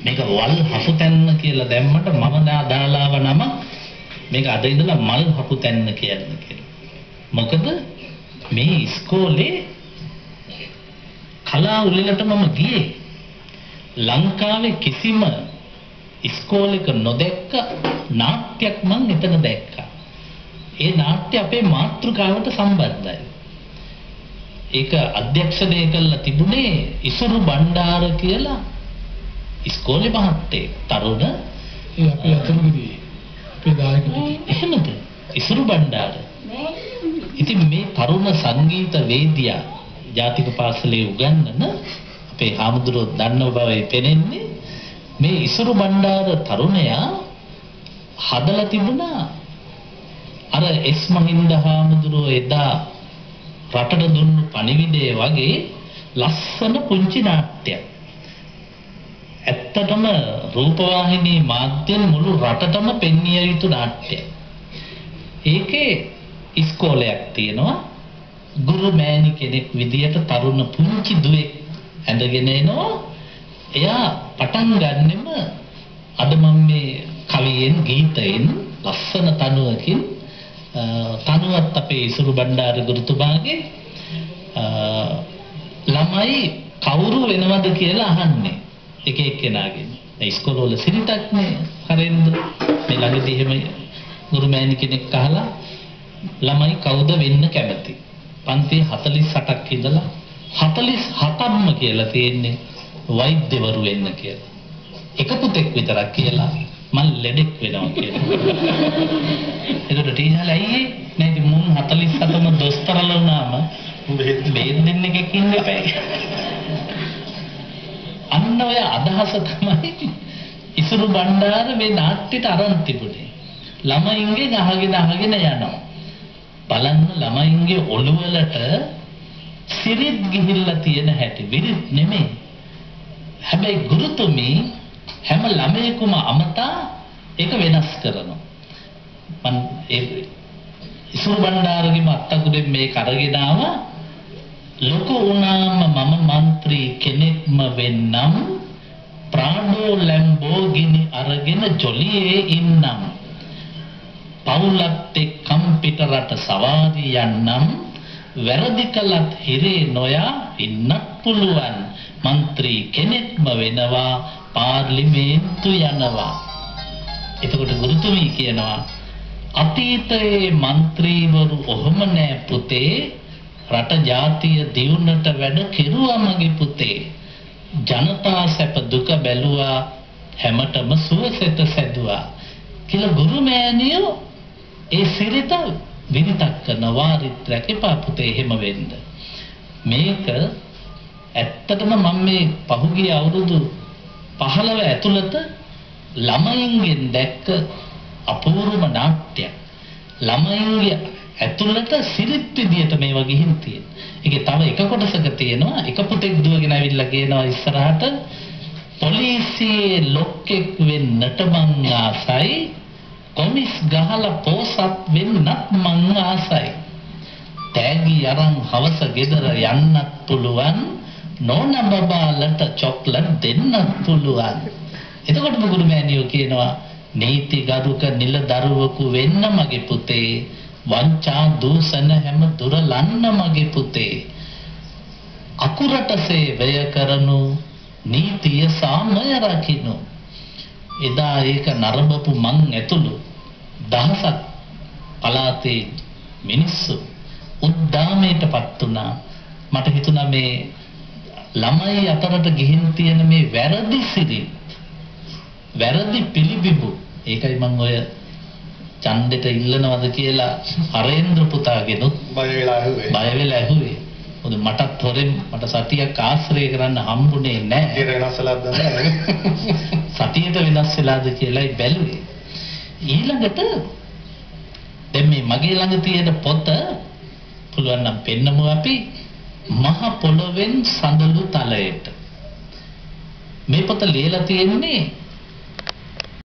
මේක වල් හපුතැන්න කියලා දැම්මට මම දාලාව නම මේක අද ඉඳලා මල් හපුතැන්න කියලා. මොකද මේ ඉස්කෝලේ කලා උළෙලට මම ගියේ ලංකාවේ කිසිම ඉස්කෝලේක නොදැක්ක නාට්‍යයක් මම එතන දැක්කා. ඒ නාට්‍ය අපේ මාතෘකාවට සම්බන්ධයි. ඒක අධ්‍යක්ෂණය කළා තිබුණේ ඉසුරු බණ්ඩාර කියලා ඉස්කෝලේ මහත්තයෙක්. තරුණ ඒ අපේ අතමකදී අපේ දායක එහෙමද ඉසුරු බණ්ඩාර. ඉතින් මේ තරුණ සංගීත වේදියා ජාතික පාසලේ උගන්වන අපේ හාමුදුරුවෝ දන්නව බවයි පෙනෙන්නේ. මේ ඉසුරු බණ්ඩාර තරුණයා හදලා තිබුණා අර එස් මහින්ද හාමුදුරුවෝ එදා රටට දුන්නු පණිවිඩය වගේ ලස්සන පුංචි නාට්‍යයක්. ඇත්තටම රූපවාහිනී මාධ්‍යෙන් මුළු රටටම පෙන්විය යුතු නාට්‍යයක්. ඒකේ ඉස්කෝලයක් තියෙනවා. ගුරු මෑණි කෙනෙක් විදියට තරුණ පුංචි දුවෙක් ඇඳගෙන එනවා. එයා පටන් ගන්නෙම අද මම මේ කවියෙන් ගීතයෙන් ලස්සන තනුවකින් තනුවත් අපේ ඉසුරු බණ්ඩාර ගුරුතුමාගේ ළමයි කවුරු වෙනවද කියලා අහන්නේ එක එක්කෙනාගෙන්. මේ ඉස්කෝලවල සිරිතක් නේ හරින්ද මේ ළඟදී එහෙම ගුරු මෑණි කෙනෙක් අහලා ළමයි කවුද වෙන්න කැමති? පන්ති 48ක් ඉඳලා 47ක්ම කියලා තියෙන්නේ වෛද්‍යවරු වෙන්න කියලා. එක පුතෙක් විතරක් කියලා මම ලෙඩෙක් වෙනවා කියලා. ඒකට ටීචර්ලා අයියේ නේද මුන් 47ම දොස්තරලා වුණාම බේත් දෙන්නෙක් ඉන්න එපා. අන්න ඔය අදහස තමයි ඉසුරු බණ්ඩාර මේ නාට්‍යෙට අරන් තිබුණේ. ළමයින්ගෙන් අහගෙන යනවා. බලන්න ළමයින්ගේ ඔළුවලට සිරිත් ගිහිල්ලා තියෙන හැටි විරිත් නෙමෙයි. හැබැයි ගුරුතුමී හැම ළමයෙකුම අමතා ඒක වෙනස් කරනවා. මම ඒ ඉසුරු බණ්ඩාරගේ අත්තකුඩෙන් මේ කරගෙන ආවා. ලොකු වුණාම මම මන්ත්‍රී කෙනෙක්ම වෙන්නම් ප්‍රාඩෝ ලැම්බෝගිනි අරගෙන ජොලියේ ඉන්නම් පවුලත් එක්කම් පිටරට සවාරි යන්නම් වැරදි කළත් හිරේ නොයා ඉන්නත් පුළුවන් මන්ත්‍රී කෙනෙක්ම වෙනවා පාර්ලිමේන්තු යනවා. එතකොට ගුරුතුමී කියනවා අතීතයේ മന്ത്രിවරු ඔහොම නෑ පුතේ රට ජාතිය දියුණුවට වැඩ කෙරුවා මගේ පුතේ ජනතා සැප දුක බැලුවා හැමතෙම සුවසෙත සැදුවා කියලා ගුරු මෑණියෝ ඒ සිරිත විනිතක් කරන වාරිත්‍රාක එපා පුතේ එහෙම වෙන්න. මේක ඇත්තටම මම මේ පහුගිය අවුරුදු 15 ඇතුළත ළමයින්ගෙන් දැක්ක අපූර්වම නාට්‍යයක්. ළමයින්ගේ ඇතුළත සිරිත් විදියට මේවා ගිහින් තියෙන. ඒකේ තව එක කොටසක තියෙනවා එක පුතෙක් දුවගෙන ඇවිල්ලා කියනවා ඉස්සරහට පොලිසියේ ලොක්ෙක් වෙන්නට මං ආසයි කොමිස් ගහලා පෝසත් වෙන්නත් මං ආසයි. තෑගි අරන් හවස ගෙදර යන්නත් පුළුවන් නෝනා බබාලට චොක්ලට් දෙන්නත් පුළුවන්. එතකොට ගුරු මෑණියෝ කියනවා නීති ගරුක නිලදරුවෙකු වෙන්න මගේ පුතේ වංචා දූෂණ හැම දුරලන්න මගේ පුතේ අකුරට සේවය කරනු නීතිය සාමය රකින්නු. එදා ඒක නරඹපු මං ඇතුළු දහසක් පළාතේ මිනිස්සු උද්දාමයටපත් වුණා. මට හිතුණා මේ ළමයි අතරට ගිහින් තියෙන මේ වැරදි සිරිත් වැරදි පිළිබිඹු ඒකයි මම ඔය ඡන්දෙට ඉල්ලනවද කියලා හරේන්ද්‍ර පුතාගෙනුත් බය වෙලා ඇහුවේ. මොකද මටත් හොරෙන් මට සතියක් ආශ්‍රය කරන්න හම්බුනේ නැහැ. ඒක වෙනස් වෙලාද දන්නේ සතියට වෙනස් වෙලාද කියලායි බැලුවේ. ඊළඟට දැන් මේ මගේ ළඟ තියෙන පොත පුළුවන් නම් පෙන්නමු අපි මහ පොළොවෙන් සඳලු තලයට. මේ පොත ලියලා තියෙන්නේ